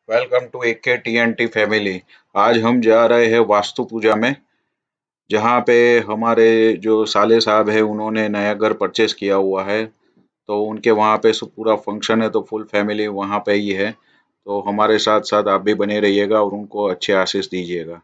Welcome to AK TNT family. आज हम जा रहे हैं वास्तु पूजा में, जहाँ पे हमारे जो साले साहब है उन्होंने नया घर परचेस किया हुआ है, तो उनके वहाँ पे पूरा फंक्शन है, तो फुल फैमिली वहाँ पे ही है। तो हमारे साथ साथ आप भी बने रहिएगा और उनको अच्छे आशीष दीजिएगा।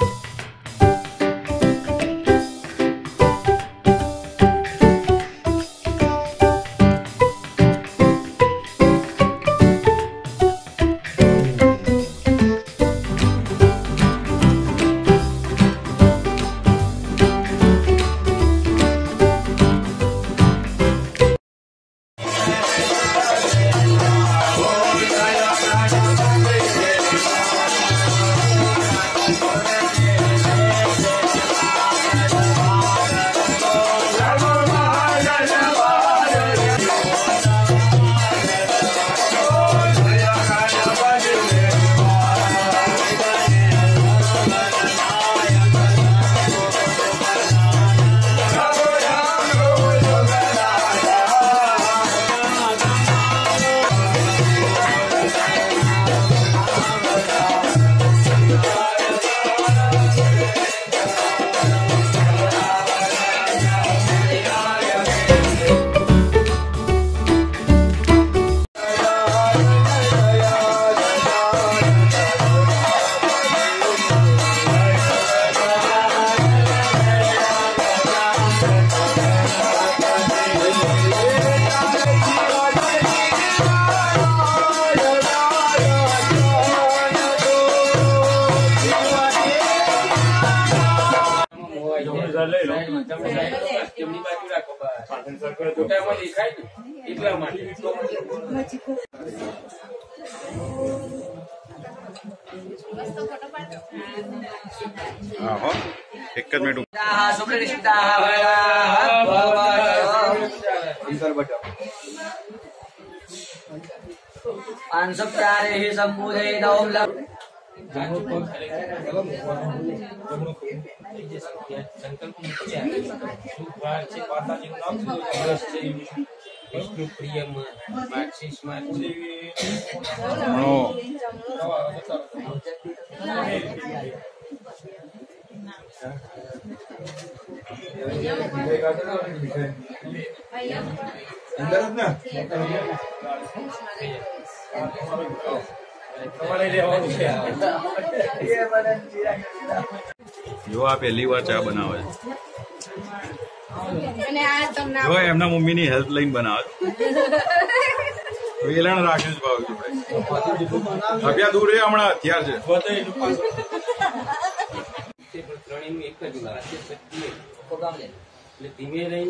एक मिनट विष्णु प्रियम मार्क्सिस्ट जो आ पहली बार चा बनावे जो एमना मम्मी नी हेल्पलाइन बनावे वेलण राखे ज भाव अभ्या दूर रे हमणा हथियार छे धीमे रही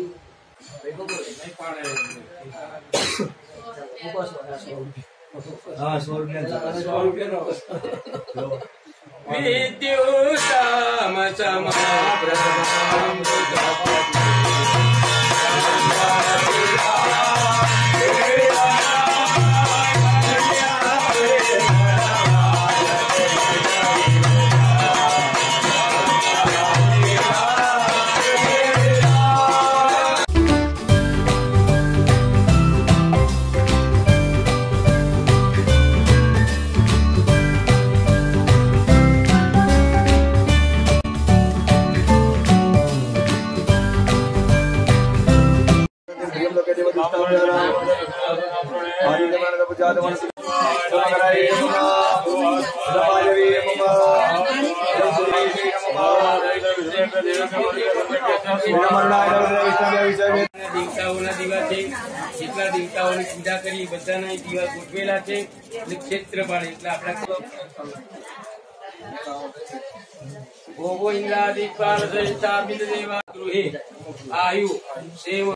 જેટલા દેવતાઓની પૂજા કરી બધાના દીવા ગોઠવેલા છે ક્ષેત્રફળ એટલે આપણા ભોગો ઇન્દ્રાદિ પાર સહિતામિત દેવા ગૃહે આયુ સેવ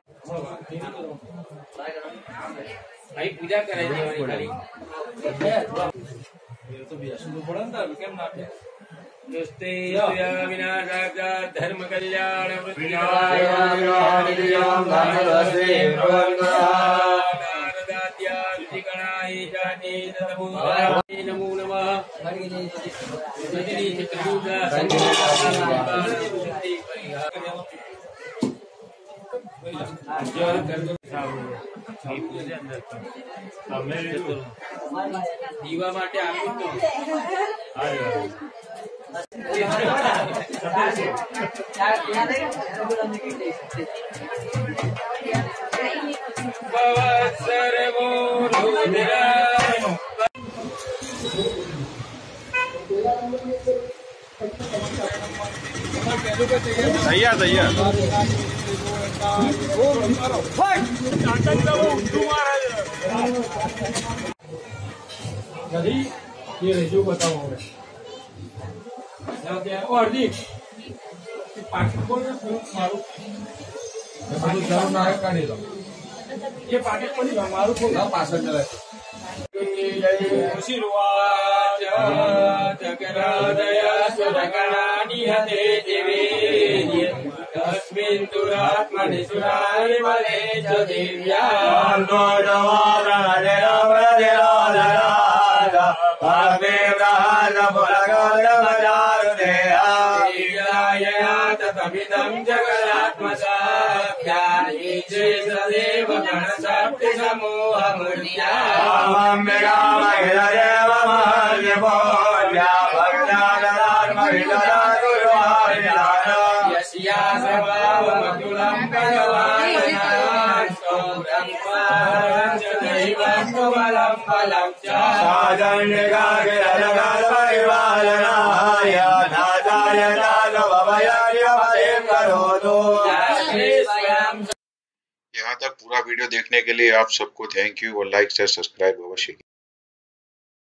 અહીં પૂજા કરાય દેવાની ખાલી તો બેસવું તો પડે ને કેમ ના આપે नमस्ते विनाशाचा धर्म कल्याण नमो नमः દીવા માટે આપ્યું તો तैयार तैयार ये रेशियो बताओ और दी ये पाकिट को नहीं मारू को पास जगरादया सुरगणानिहते दिवे तस्मिन् दुरात्मनि सुरारिमले च दिव्या तमिदं जगदात्मसाख्यानीचे सदेव गणशक्ति समूहमूर्त्या यस्या स्वभावमतुलं भगवान् दैवं बलं बलं च यहाँ तक पूरा वीडियो देखने के लिए आप सबको थैंक यू और लाइक शेयर सब्सक्राइब अवश्य कीजिए।